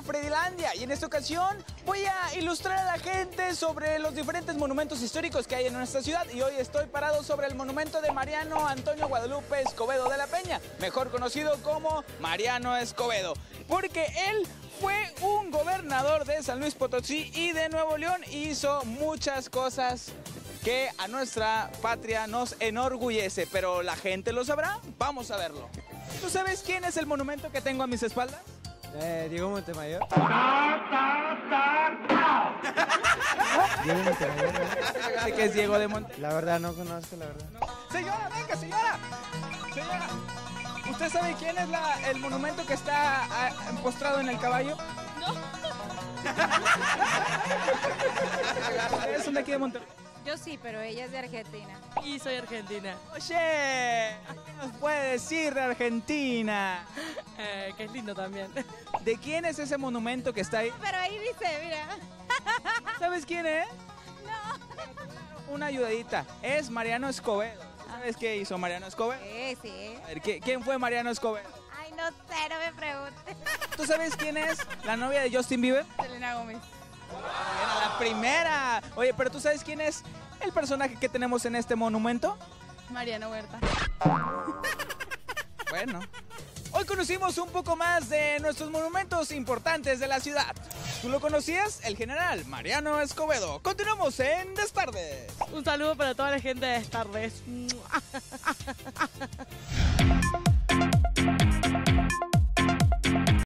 Fredilandia y en esta ocasión voy a ilustrar a la gente sobre los diferentes monumentos históricos que hay en nuestra ciudad y hoy estoy parado sobre el monumento de Mariano Antonio Guadalupe Escobedo de la Peña, mejor conocido como Mariano Escobedo, porque él fue un gobernador de San Luis Potosí y de Nuevo León y hizo muchas cosas que a nuestra patria nos enorgullece, pero ¿la gente lo sabrá? Vamos a verlo. ¿Tú sabes quién es el monumento que tengo a mis espaldas? Diego Montemayor. Diego Montemayor, ¿no? Sé que es Diego de Monte. La verdad no conozco, la verdad. Señora, venga, señora. Señora, ¿usted sabe quién es el monumento que está postrado en el caballo? No. ¿Es de aquí de Monterrey? Yo sí, pero ella es de Argentina. Y soy argentina. Oye, ¿qué nos puede decir de Argentina? Que es lindo también. ¿De quién es ese monumento que está ahí? Pero ahí dice, mira. ¿Sabes quién es? No. Una ayudadita. Es Mariano Escobedo. ¿Sabes qué hizo Mariano Escobedo? Sí. A ver, ¿quién fue Mariano Escobedo? Ay, no sé, no me preguntes. ¿Tú sabes quién es la novia de Justin Bieber? Selena Gómez. Era la primera. Oye, pero ¿tú sabes quién es el personaje que tenemos en este monumento? Mariano Huerta. Bueno. Hoy conocimos un poco más de nuestros monumentos importantes de la ciudad. ¿Tú lo conocías? El general Mariano Escobedo. Continuamos en Destardes. Un saludo para toda la gente de Destardes.